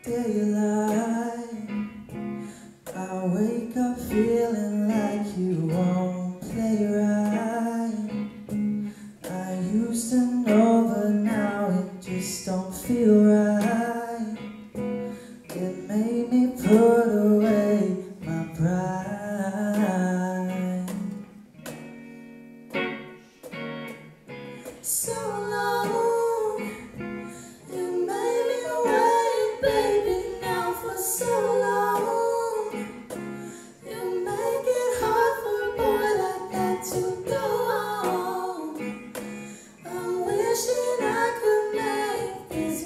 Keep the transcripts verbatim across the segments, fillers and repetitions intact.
daylight. I wake up feeling like you won't play right. I used to know, but now it just don't feel right. It made me put away my pride. So long, you made me wait, baby, now for so long. You make it hard for a boy like that to go on. I'm wishing I could make this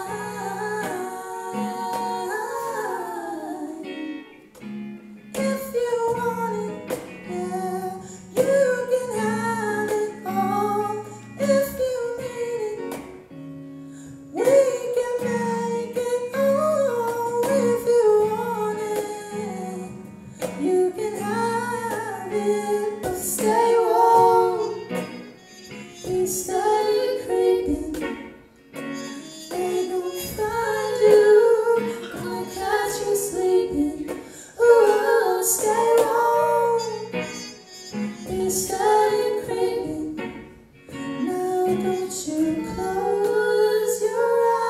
mine. If you want it, yeah, you can have it all. If you need it, we can make it all. If you want it, you can have it, but stay warm. Be steady creeping. They gon' find you, gonna catch you sleeping. Ooh, stay warm. Be steady creeping. Now don't you close your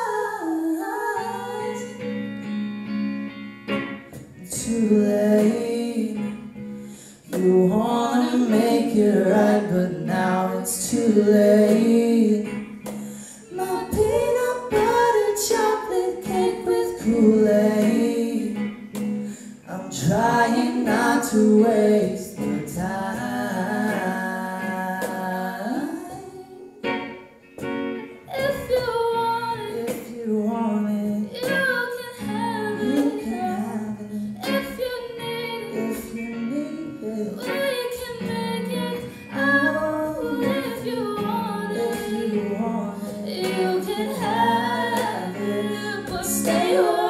eyes. Too late. You wanna make it right, but now it's too late. My peanut butter chocolate cake with Kool-Aid. I'm trying not to waste the time. If you want it, if you want it, you can have it. You can have it. If you need it, if you need it, we can make it out. If you want it, if you want it, you can have it, but stay away.